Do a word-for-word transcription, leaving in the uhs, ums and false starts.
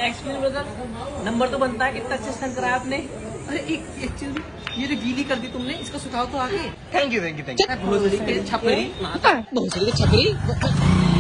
Experience brother, number तो बनता है, कितना अच्छा स्टंट कराया आपने। अरे एक एक चीज, ये जो गीली कर दी तुमने, इसको सुखाओ तो आगे। Thank you thank you thank you. भोसड़ी के छपरी, भोसड़ी के छपरी।